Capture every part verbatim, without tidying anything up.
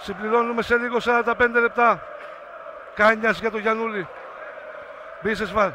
Συμπληρώνουμε σε λίγο σαράντα πέντε λεπτά. Κάνιας για τον Γιαννούλη. Μπίσεσβαρ.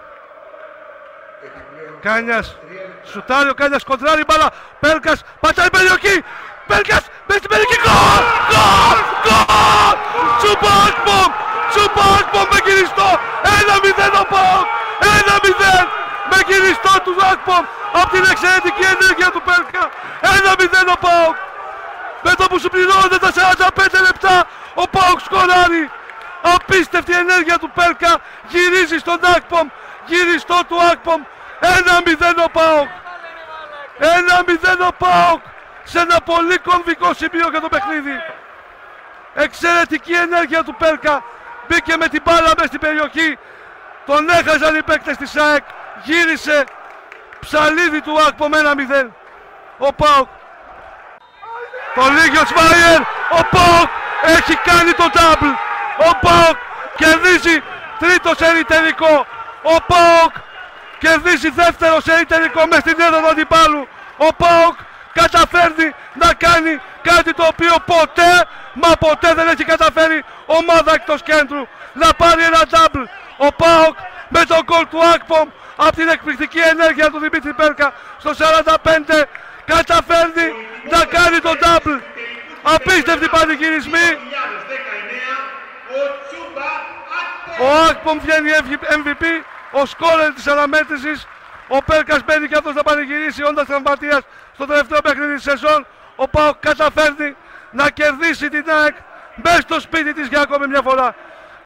Κάνιας. Σουτάρει ο Κάνιας, κοντράρει μπάλα. Πέλκας, πατάει περιοχή. Πέλκας, μέσα στην περιοχή. Γκολ! Γκολ! Γκολ! Τσουμπάκπομ! Τσουμπάκπομ με γυριστό. ένα μηδέν ο ΠΑΟΚ. ένα μηδέν με γυριστό του Ακπομ από την εξαιρετική ενέργεια του Πέλκα. ένα μηδέν ο ΠΑΟΚ. Με το που συμπληρώνονται τα σαράντα πέντε λεπτά ο ΠΑΟΚ σκοράρει. Απίστευτη ενέργεια του Πέλκα. Γυρίζει στον Ακπομ. Γυριστό του Ακπομ. ένα μηδέν ο ΠΑΟΚ. ένα μηδέν ο ΠΑΟΚ. Σε ένα πολύ κομβικό σημείο για το παιχνίδι. Εξαιρετική ενέργεια του Πέλκα. Μπήκε με την μπάλα μέσα στην περιοχή. Τον έχαζαν οι παίκτες της ΑΕΚ. Γύρισε. Ψαλίδι του Ακπομ ένα μηδέν. Ο ΠΑΟΚ. Το Λίγιος Μάιερ. Ο ΠΑΟΚ έχει κάνει το double. Ο ΠΑΟΚ κερδίζει τρίτο σερί τελικό. Ο ΠΑΟΚ κερδίζει δεύτερο σερί τελικό μες στην έδρα του αντιπάλου. Ο ΠΑΟΚ καταφέρνει να κάνει κάτι το οποίο ποτέ, μα ποτέ δεν έχει καταφέρει ομάδα εκτός κέντρου. Να πάρει ένα double. Ο ΠΑΟΚ με τον γκολ του Ακπομ από την εκπληκτική ενέργεια του Δημήτρη Πέλκα στο σαράντα πέντε καταφέρνι να κάνει το double. Απίστευτοι πανηγυρισμοί. Ο Ακπομ βγαίνει εμ βι πι, ο σκόρερ της αναμέτρησης. Ο Πέλκας μπαίνει και αυτός να πανηγυρίσει όντας τραυματίας στο τελευταίο παιχνίδι της σεζόν. Ο ΠΑΟΚ καταφέρνει να κερδίσει την ΑΕΚ μέσα στο σπίτι της για ακόμη μια φορά.